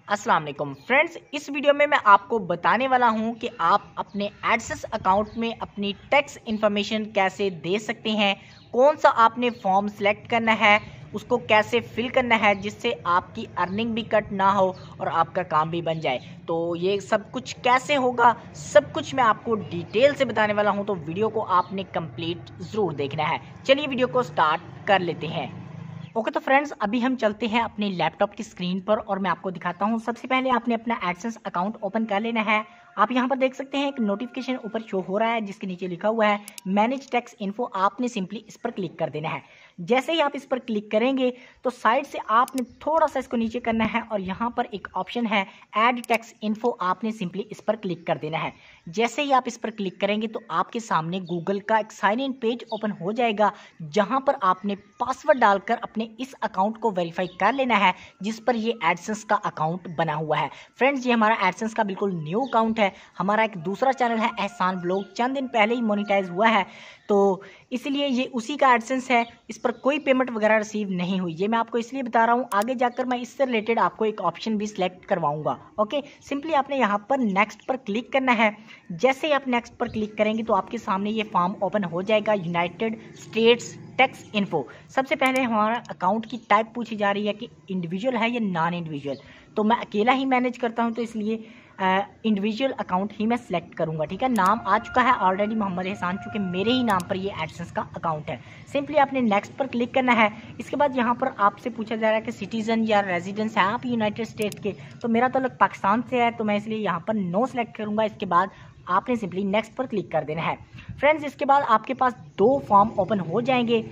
अस्सलाम वालेकुम फ्रेंड्स, इस वीडियो में मैं आपको बताने वाला हूं कि आप अपने एडसेंस अकाउंट में अपनी टैक्स इन्फॉर्मेशन कैसे दे सकते हैं, कौन सा आपने फॉर्म सेलेक्ट करना है, उसको कैसे फिल करना है जिससे आपकी अर्निंग भी कट ना हो और आपका काम भी बन जाए। तो ये सब कुछ कैसे होगा, सब कुछ मैं आपको डिटेल से बताने वाला हूं, तो वीडियो को आपने कंप्लीट ज़रूर देखना है। चलिए वीडियो को स्टार्ट कर लेते हैं। ओके तो फ्रेंड्स, अभी हम चलते हैं अपने लैपटॉप की स्क्रीन पर और मैं आपको दिखाता हूं। सबसे पहले आपने अपना एडसेंस अकाउंट ओपन कर लेना है। आप यहां पर देख सकते हैं एक नोटिफिकेशन ऊपर शो हो रहा है जिसके नीचे लिखा हुआ है मैनेज टैक्स इन्फो। आपने सिंपली इस पर क्लिक कर देना है। जैसे ही आप इस पर क्लिक करेंगे तो साइड से आपने थोड़ा सा इसको नीचे करना है और यहाँ पर एक ऑप्शन है ऐड टैक्स इन्फो। आपने सिंपली इस पर क्लिक कर देना है। जैसे ही आप इस पर क्लिक करेंगे तो आपके सामने गूगल का एक साइन इन पेज ओपन हो जाएगा जहां पर आपने पासवर्ड डालकर अपने इस अकाउंट को वेरीफाई कर लेना है जिस पर ये एडसेंस का अकाउंट बना हुआ है। फ्रेंड्स, ये हमारा एडसेंस का बिल्कुल न्यू अकाउंट है। हमारा एक दूसरा चैनल है एहसान व्लॉग, चंद दिन पहले ही मोनेटाइज हुआ है, तो इसलिए ये उसी का एडसेंस है। इस पर कोई पेमेंट वगैरह रिसीव नहीं हुई। ये मैं आपको इसलिए बता रहा हूँ, आगे जाकर मैं इससे रिलेटेड आपको एक ऑप्शन भी सिलेक्ट करवाऊंगा। ओके, सिंपली आपने यहाँ पर नेक्स्ट पर क्लिक करना है। जैसे ही आप नेक्स्ट पर क्लिक करेंगे तो आपके सामने ये फॉर्म ओपन हो जाएगा यूनाइटेड स्टेट्स टैक्स इन्फो। सबसे पहले हमारा अकाउंट की टाइप पूछी जा रही है कि इंडिविजुअल है या नॉन इंडिविजुअल। तो मैं अकेला ही मैनेज करता हूं तो इसलिए इंडिविजुअल अकाउंट ही मैं सिलेक्ट करूंगा। ठीक है, नाम आ चुका है ऑलरेडी मोहम्मद एहसान, चूंकि मेरे ही नाम पर ये एडसेंस का अकाउंट है। सिंपली आपने नेक्स्ट पर क्लिक करना है। इसके बाद यहाँ पर आपसे पूछा जा रहा है कि सिटीजन या रेजिडेंस है आप यूनाइटेड स्टेट्स के। तो मेरा ताल्लुक पाकिस्तान से है तो मैं इसलिए यहाँ पर नो सेलेक्ट करूँगा। इसके बाद आपने सिंपली नेक्स्ट पर क्लिक कर देना है। फ्रेंड्स, इसके बाद आपके पास दो फॉर्म ओपन हो जाएंगे,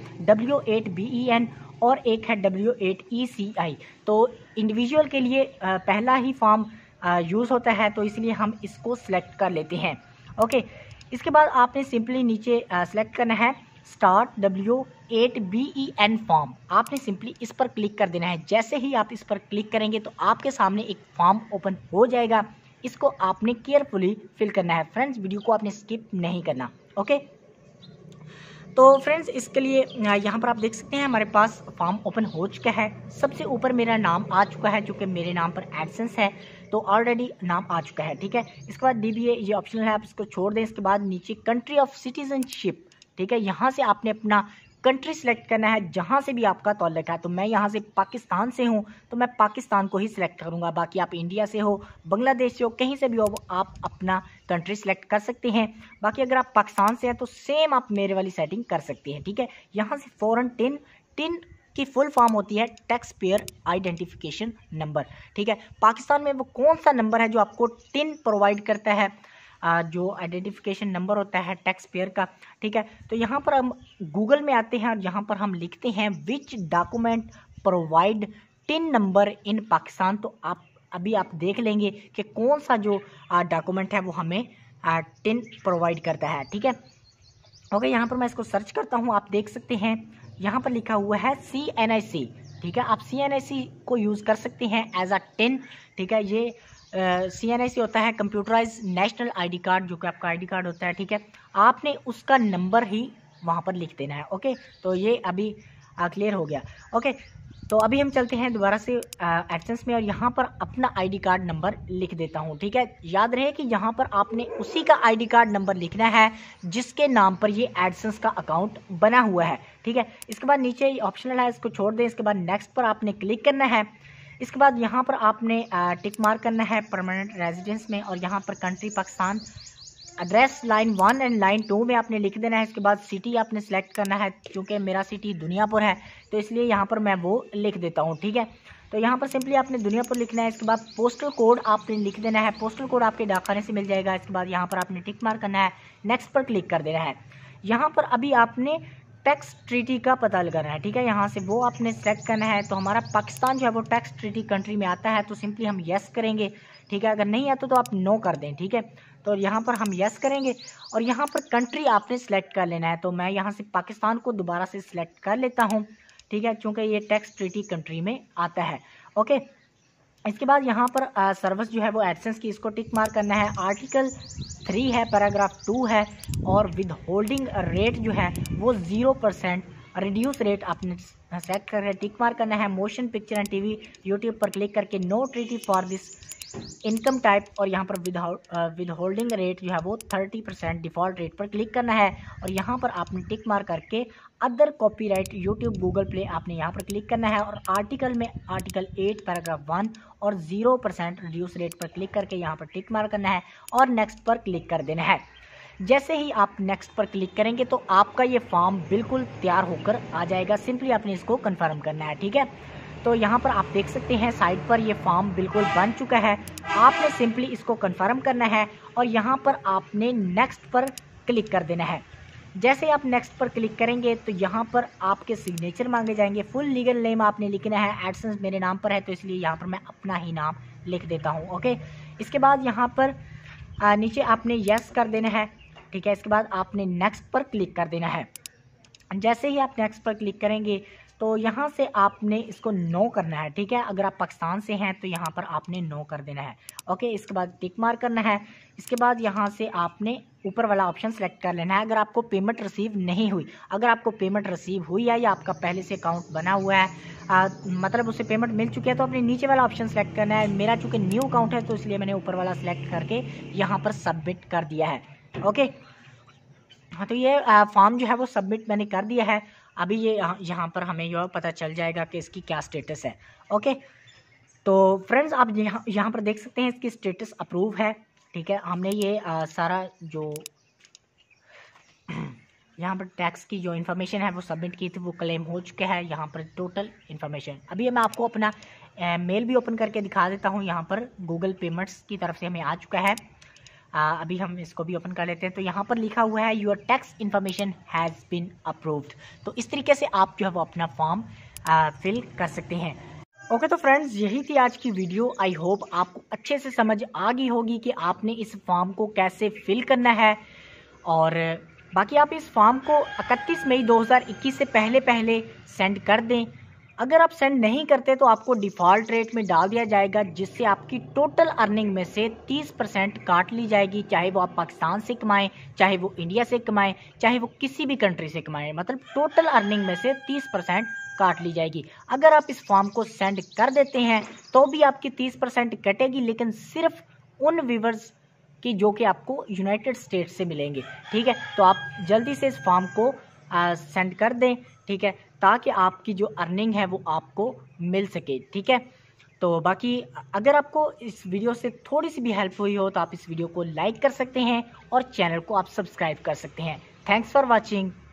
W8BEN और एक है W8ECI। तो इंडिविजुअल के लिए पहला ही फॉर्म यूज़ होता है तो इसलिए हम इसको सिलेक्ट कर लेते हैं। ओके, इसके बाद आपने सिंपली नीचे सेलेक्ट करना है स्टार्ट W8BEN फॉर्म। आपने सिंपली इस पर क्लिक कर देना है। जैसे ही आप इस पर क्लिक करेंगे तो आपके सामने एक फॉर्म ओपन हो जाएगा। इसको आपने केयरफुली फिल करना है। फ्रेंड्स, वीडियो को आपने स्किप नहीं करना। ओके, तो फ्रेंड्स इसके लिए यहाँ पर आप देख सकते हैं हमारे पास फॉर्म ओपन हो चुका है। सबसे ऊपर मेरा नाम आ चुका है, चूँकि मेरे नाम पर एडसेंस है तो ऑलरेडी नाम आ चुका है। ठीक है, इसके बाद DBA ये ऑप्शनल है, आप इसको छोड़ दें। इसके बाद नीचे कंट्री ऑफ सिटीजनशिप, ठीक है, यहाँ से आपने अपना कंट्री सेलेक्ट करना है जहाँ से भी आपका ताल्लुक है। तो मैं यहाँ से पाकिस्तान से हूँ तो मैं पाकिस्तान को ही सिलेक्ट करूँगा। बाकी आप इंडिया से हो, बांग्लादेश से हो, कहीं से भी हो आप अपना कंट्री सेलेक्ट कर सकते हैं। बाकी अगर आप पाकिस्तान से हैं तो सेम आप मेरे वाली सेटिंग कर सकते हैं। ठीक है, यहाँ से फॉरन टिन की फुल फॉर्म होती है टैक्स पेयर आइडेंटिफिकेशन नंबर। ठीक है, पाकिस्तान में वो कौन सा नंबर है जो आपको टिन प्रोवाइड करता है, जो आइडेंटिफिकेशन नंबर होता है टैक्स पेयर का। ठीक है, तो यहाँ पर हम गूगल में आते हैं और यहाँ पर हम लिखते हैं which document provide TIN number in Pakistan. तो आप देख लेंगे कि कौन सा जो डॉक्यूमेंट है वो हमें टिन प्रोवाइड करता है। ठीक है, ओके, यहाँ पर मैं इसको सर्च करता हूँ। आप देख सकते हैं यहाँ पर लिखा हुआ है CNIC। ठीक है, आप CNIC को यूज़ कर सकते हैं एज अ टिन। ठीक है, ये CNIC होता है कंप्यूटराइज नेशनल ID कार्ड, जो कि आपका ID कार्ड होता है। ठीक है, आपने उसका नंबर ही वहाँ पर लिख देना है। ओके, तो ये अभी क्लियर हो गया। ओके, तो अभी हम चलते हैं दोबारा से एडसेंस में और यहाँ पर अपना ID कार्ड नंबर लिख देता हूँ। ठीक है, याद रहे कि यहाँ पर आपने उसी का ID कार्ड नंबर लिखना है जिसके नाम पर ये एडसेंस का अकाउंट बना हुआ है। ठीक है, इसके बाद नीचे ऑप्शनल है, इसको छोड़ दें। इसके बाद नेक्स्ट पर आपने क्लिक करना है। इसके बाद यहाँ पर आपने टिक मार्क करना है परमानेंट रेजिडेंस में और यहाँ पर country Pakistan, address line 1 and line 2 में आपने लिख देना है। इसके बाद सिटी आपने सेलेक्ट करना है, क्योंकि मेरा सिटी दुनियापुर है तो इसलिए यहाँ पर मैं वो लिख देता हूँ। ठीक है, तो यहाँ पर सिंपली आपने दुनियापुर लिखना है। इसके बाद पोस्टल कोड आपने लिख देना है, पोस्टल कोड आपके डाकखाने से मिल जाएगा। इसके बाद यहाँ पर आपने टिक मार्क करना है, नेक्स्ट पर क्लिक कर देना है। यहाँ पर अभी आपने टैक्स ट्रीटी का पता लगाना है। ठीक है, यहाँ से वो आपने सेलेक्ट करना है। तो हमारा पाकिस्तान जो है वो टैक्स ट्रीटी कंट्री में आता है तो सिंपली हम येस करेंगे। ठीक है, अगर नहीं आता तो आप नो कर दें। ठीक है, तो यहाँ पर हम येस करेंगे और यहाँ पर कंट्री आपने सेलेक्ट कर लेना है। तो मैं यहाँ से पाकिस्तान को दोबारा से सिलेक्ट कर लेता हूँ। ठीक है, क्योंकि ये टैक्स ट्रीटी कंट्री में आता है। ओके, इसके बाद यहाँ पर सर्विस जो है वो एडसेंस की, इसको टिक मार्क करना है। आर्टिकल 3 है, पैराग्राफ 2 है और विद होल्डिंग रेट जो है वो 0% रिड्यूस रेट आपने सेलेक्ट करके टिक मार्क करना है। Motion picture and TV YouTube पर क्लिक करके no treaty for this income type और यहाँ पर विद होल्डिंग रेट जो है वो 30% डिफ़ॉल्ट रेट पर क्लिक करना है और यहाँ पर आपने टिक मार्क करके other copyright YouTube Google Play आपने यहाँ पर क्लिक करना है और आर्टिकल में आर्टिकल 8 पैराग्राफ 1 और 0% रिड्यूस रेट पर क्लिक करके यहाँ पर टिक मार्क करना है और नेक्स्ट पर क्लिक कर देना है। जैसे ही आप नेक्स्ट पर क्लिक करेंगे तो आपका ये फॉर्म बिल्कुल तैयार होकर आ जाएगा। सिंपली आपने इसको कन्फर्म करना है, ठीक है। तो यहाँ पर आप देख सकते हैं साइड पर ये फॉर्म बिल्कुल बन चुका है। आपने सिंपली इसको कन्फर्म करना है और यहाँ पर आपने नेक्स्ट पर क्लिक कर देना है। जैसे आप नेक्स्ट पर क्लिक करेंगे तो यहाँ पर आपके सिग्नेचर मांगे जाएंगे। फुल लीगल नेम आपने लिखना है। एडसेंस मेरे नाम पर है तो इसलिए यहाँ पर मैं अपना ही नाम लिख देता हूँ, ओके। इसके बाद यहाँ पर नीचे आपने यस कर देना है, ठीक है। इसके बाद आपने नेक्स्ट पर क्लिक कर देना है। जैसे ही आप नेक्स्ट पर क्लिक करेंगे तो यहाँ से आपने इसको नो करना है, ठीक है। अगर आप पाकिस्तान से हैं तो यहाँ पर आपने नो कर देना है, ओके। इसके बाद टिक मार्क करना है। इसके बाद यहाँ से आपने ऊपर वाला ऑप्शन सेलेक्ट कर लेना है। अगर आपको पेमेंट रिसीव नहीं हुई, अगर आपको पेमेंट रिसीव हुई है या आपका पहले से अकाउंट बना हुआ है मतलब उसे पेमेंट मिल चुकी है तो आपने नीचे वाला ऑप्शन सेलेक्ट करना है। मेरा चूँकि न्यू अकाउंट है तो इसलिए मैंने ऊपर वाला सेलेक्ट करके यहाँ पर सबमिट कर दिया है, ओके। हाँ, तो ये फॉर्म जो है वो सबमिट मैंने कर दिया है। अभी ये यहाँ पर हमें यह पता चल जाएगा कि इसकी क्या स्टेटस है, ओके। तो फ्रेंड्स आप यहाँ पर देख सकते हैं इसकी स्टेटस अप्रूव है, ठीक है। हमने ये सारा जो यहाँ पर टैक्स की जो इन्फॉर्मेशन है वो सबमिट की थी वो क्लेम हो चुका है। यहाँ पर टोटल इन्फॉर्मेशन अभी मैं आपको अपना मेल भी ओपन करके दिखा देता हूँ। यहाँ पर गूगल पेमेंट्स की तरफ से हमें आ चुका है। अभी हम इसको भी ओपन कर लेते हैं। तो यहाँ पर लिखा हुआ है your tax information has been approved. तो इस तरीके से आप जो है वो अपना फॉर्म फिल कर सकते हैं, ओके। तो फ्रेंड्स यही थी आज की वीडियो। आई होप आपको अच्छे से समझ आ गई होगी कि आपने इस फॉर्म को कैसे फिल करना है। और बाकी आप इस फॉर्म को 31 मई 2021 से पहले सेंड कर दें। अगर आप सेंड नहीं करते तो आपको डिफ़ॉल्ट रेट में डाल दिया जाएगा, जिससे आपकी टोटल अर्निंग में से 30% काट ली जाएगी। चाहे वो आप पाकिस्तान से कमाएं, चाहे वो इंडिया से कमाएं, चाहे वो किसी भी कंट्री से कमाएं, मतलब टोटल अर्निंग में से 30% काट ली जाएगी। अगर आप इस फॉर्म को सेंड कर देते हैं तो भी आपकी 30% कटेगी, लेकिन सिर्फ उन व्यूवर्स की जो कि आपको यूनाइटेड स्टेट्स से मिलेंगे, ठीक है। तो आप जल्दी से इस फॉर्म को सेंड कर दें, ठीक है, ताकि आपकी जो अर्निंग है वो आपको मिल सके, ठीक है। तो बाकी अगर आपको इस वीडियो से थोड़ी सी भी हेल्प हुई हो तो आप इस वीडियो को लाइक कर सकते हैं और चैनल को आप सब्सक्राइब कर सकते हैं। Thanks for watching.